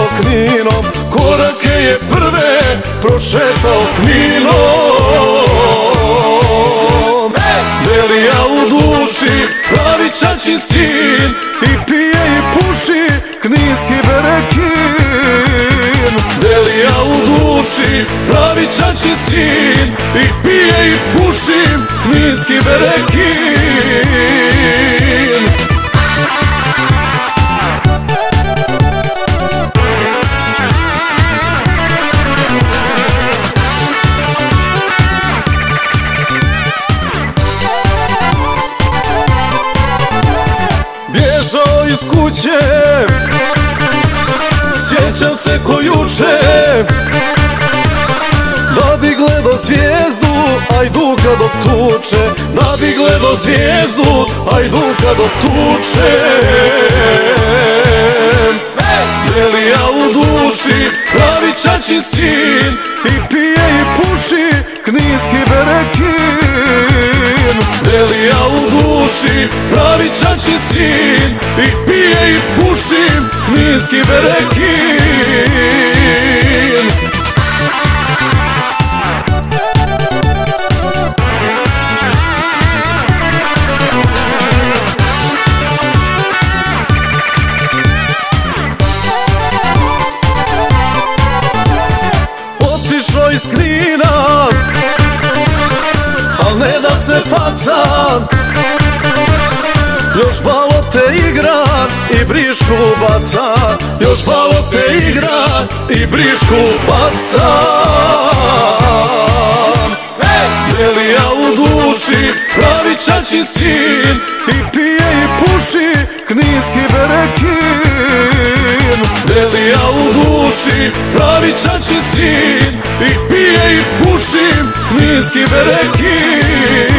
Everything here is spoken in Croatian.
Kninom, korake je prve prošetao Kninom. Delija u duši, pravi ćaćin sin, i pije i puši kninski berekin. Delija u duši, pravi ćaćin sin, i pije i puši kninski berekin. Bježao iz kuće, sjećam se ko juče, da bi gledao zvijezdu, Ajduka dok tuče. Da bi gledao zvijezdu, Ajduka dok tuče. Delija u duši, pravi ćaćin sin, i pije i puši kninski berekin. Delija u duši, pravi ćaćin sin, i pije i puši kninski berekin. Otišao iz Knina, al ne da se faca, još malo te igra i brišku baca. Još malo te igra i brišku baca. Delija u duši, pravi ćaćin sin, i pije i puši kninski berekin. Delija u duši, pravi ćaćin sin, i pije i puši kninski berekin.